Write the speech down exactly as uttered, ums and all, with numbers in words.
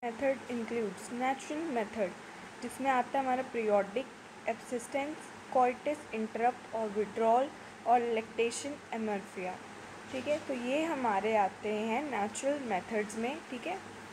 Method includes natural method, जिसमें आता है हमारा पीरियोडिक एब्सिस्टेंस, कोइटस इंटरप्ट और विड्रॉल और लैक्टेशन एमर्फिया। ठीक है, तो ये हमारे आते हैं नेचुरल मेथड्स में। ठीक है,